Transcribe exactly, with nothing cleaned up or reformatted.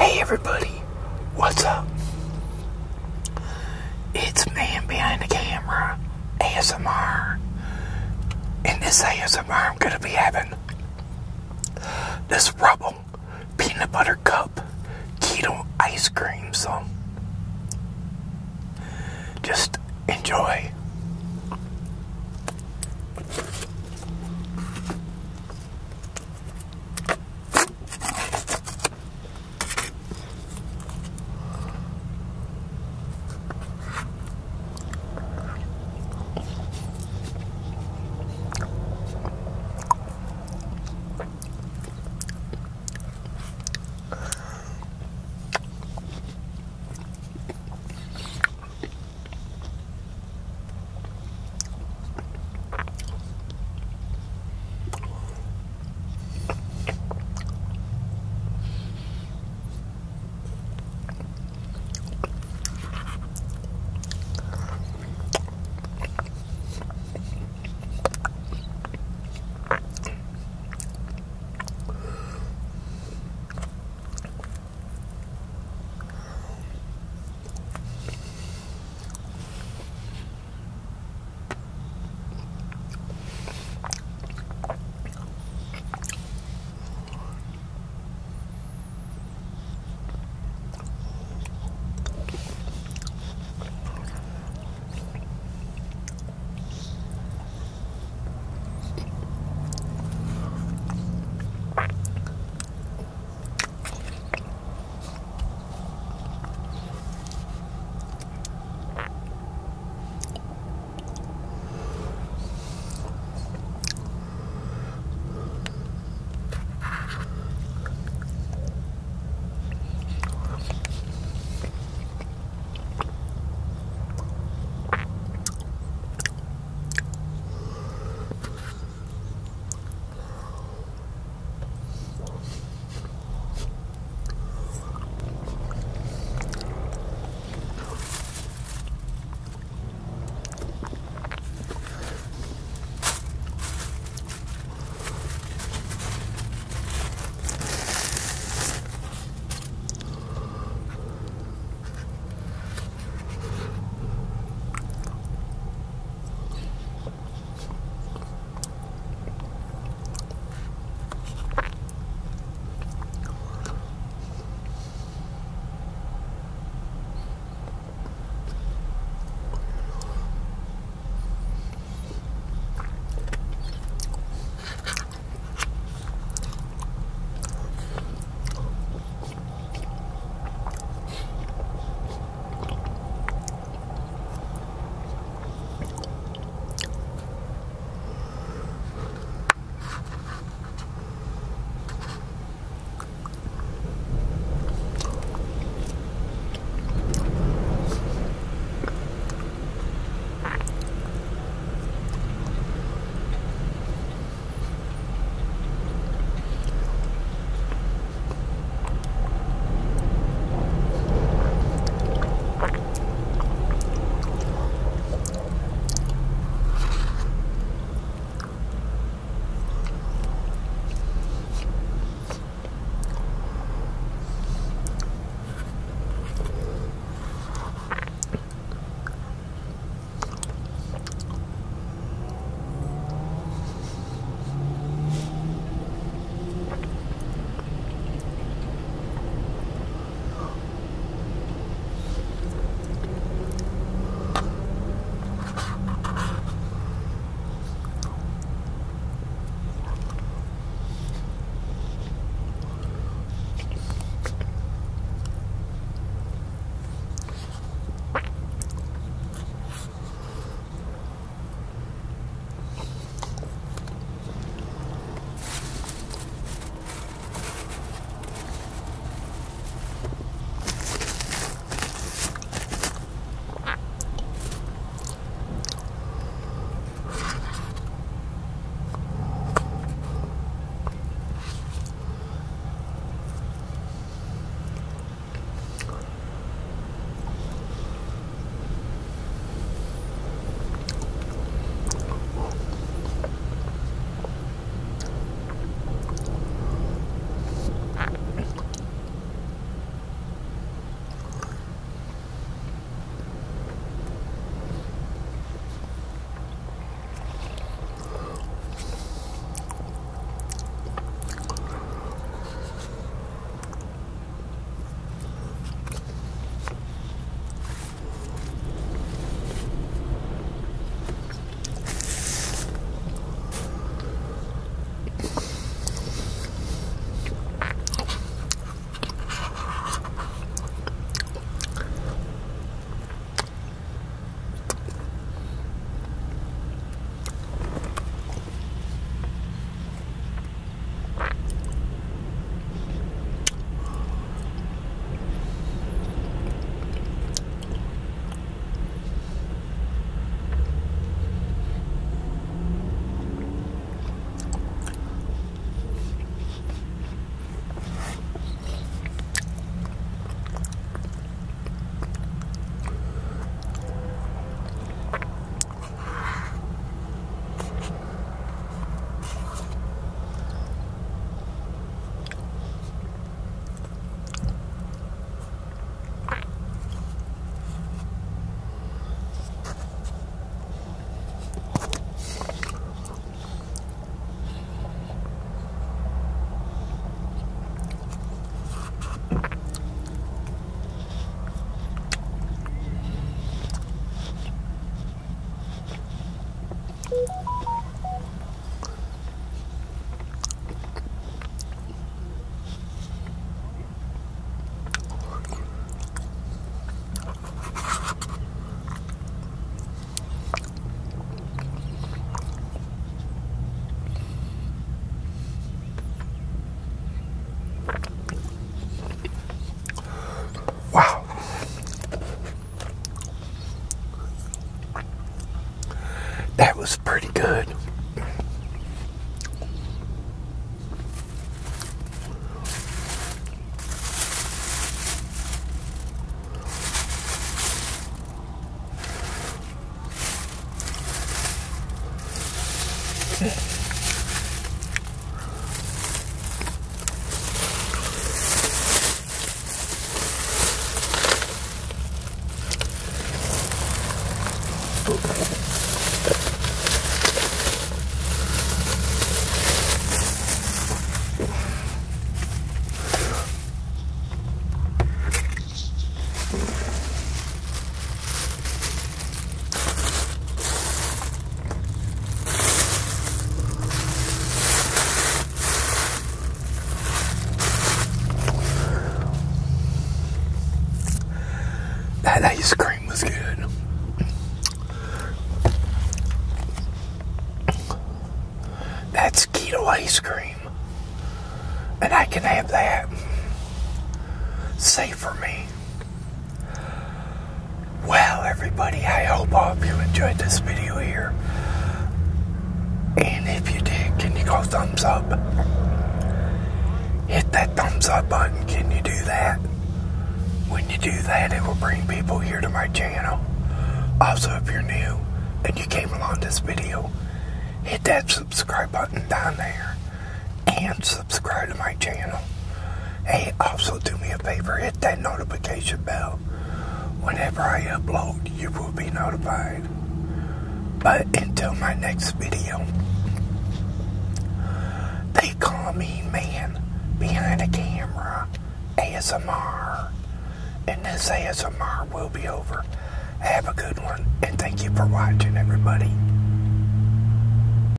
Hey everybody, what's up? It's Man Behind the Camera, A S M R. In this A S M R I'm going to be having this Rubble Peanut Butter Cup Keto Ice Cream, so just enjoy. That ice cream was good. That's keto ice cream. And I can have that. Safe for me. Well, everybody, I hope all of you enjoyed this video here. And if you did, can you go thumbs up? Hit that thumbs up button. Can you do that? When you do that, it will bring people here to my channel. Also, if you're new and you came along this video, hit that subscribe button down there and subscribe to my channel. Hey, also do me a favor, hit that notification bell. Whenever I upload, you will be notified. But until my next video, they call me Man Behind the Camera, A S M R. And this A S M R will be over. Have a good one, and thank you for watching, everybody.